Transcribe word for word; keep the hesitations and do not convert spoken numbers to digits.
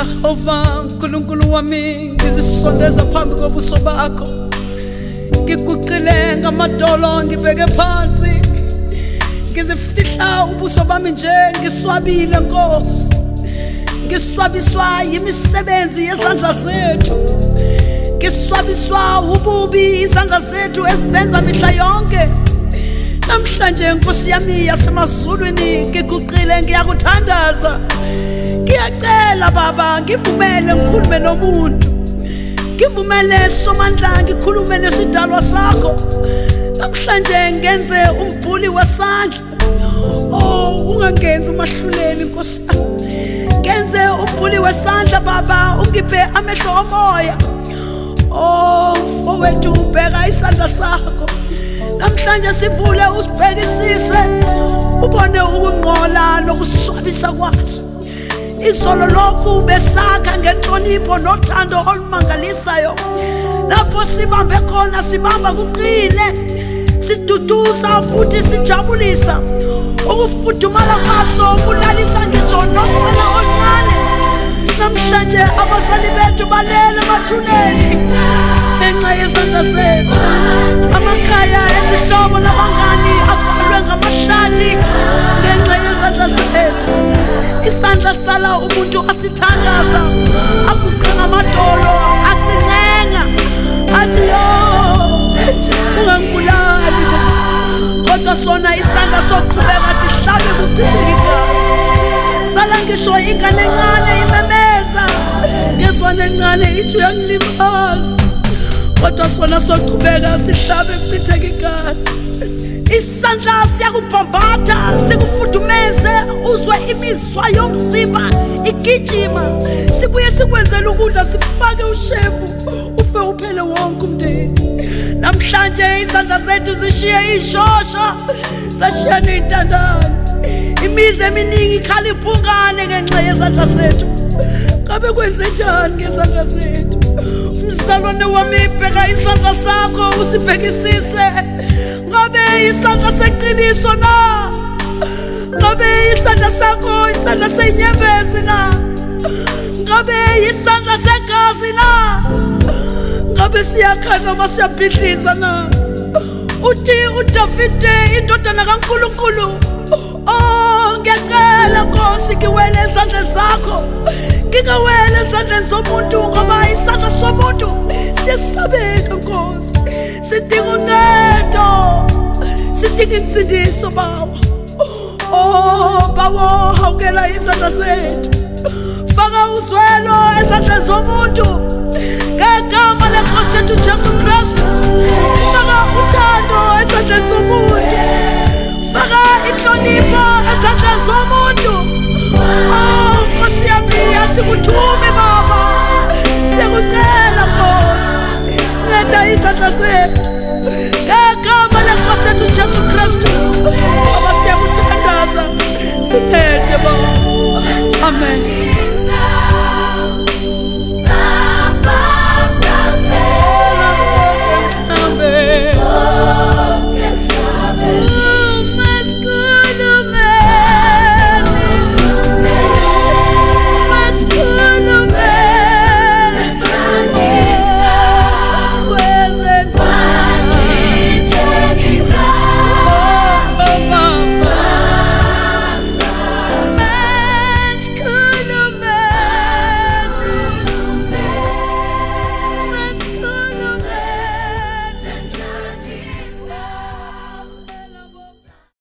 Jehova Nkulunkulu wami ngizisondeza phambi kobuso bakho ngiguqile ngamadolo ngibeke phansi ngizifihla ubuso bami nje ngiswabile Nkosi ngiswabiswa yimisebenzi yezandla zethu ngiswabiswa ububi izandla zethu ezibenza mihla yonke namhlanje Nkosi yami yasemazulwini ngiguqile ngiyakuthandaza ngiyacela baba ngivumele ngikhulume nomuntu ngivumele somandla ngikhulume nesidalwa sakho namhlanje ngenze umbhuli wesandla oh ungangenzi umahluleli Nkosi ngenze umbhuli wesandla baba ungiphe amehlo omoya oh mfowethu ubheka isandla sakho namhlanje sivule usibhekisise ubone ukunqola nokuswabisa kwaso izolo lokhu besakha ngenhlonipho nothando olumangalisayo lapho sibambe khona sibamba kuqine siduduza futhi sijabulisa ukufudumala kwaso kulalisa ngisho nosana oncane namhlanje abasali bethu balele emathuneni ngenxa yezandla zethu amakhaya ezihlobo nabangani avalwe ngamahlathi ngenxa yezandla zethu isandla sala umuntu asithandaza akuqhanga amadolo asincenga athi yo ungangibulali kodwa sona isandla soqhubeka sihlabe kuchitheke igazi sala ngisho ingane encane imemeza ngezwane encane ithi uyangilimaza kodwa sona soqhubeka sihlabe kuchitheke igazi isandla siyakubhombatha sikufudumeze uzwe imizwa yomzimba igijima sibuye sikwenzela ukudla sifake ushevu ufe uphele wonke umndeni namhlanje izandla zethu zishiye ishosha sashiya ney'ntandane imizi eminingi ikhala iphungane ngenxa yezandla zethu ngabe kwenze njani ngezandla zethu umzalwane wami bheka isandla sakho usibhekisise ngabe isandla seqiniso na ngabe isandla sakho isandla senyembezi na ngabe isandla segazi na ngabe siyakha noma siyabhidliza na uthi uDavide indodana kaNkulunkulu oh ngiyacela Nkosi ngiwele ezandleni zakho ngingawele ezandleni zomuntu ngoba isandla somuntu siyasabeka Nkosi sidinga uncedo sidinga insindiso baba oh bawo hawukela izandla zethu faka uzwelo ezandleni zomuntu ngegama leNkosi yethu Jesu Kristu faka uthando ezandleni zomuntu faka inhlonipho ezandleni zomuntu oh Nkosi yami asikuthume baba siyakucela Nkosi nceda izandla zethu ngegama leNkosi yethu Jesu Kristu baba siyakuthandaza sithethe baba amen.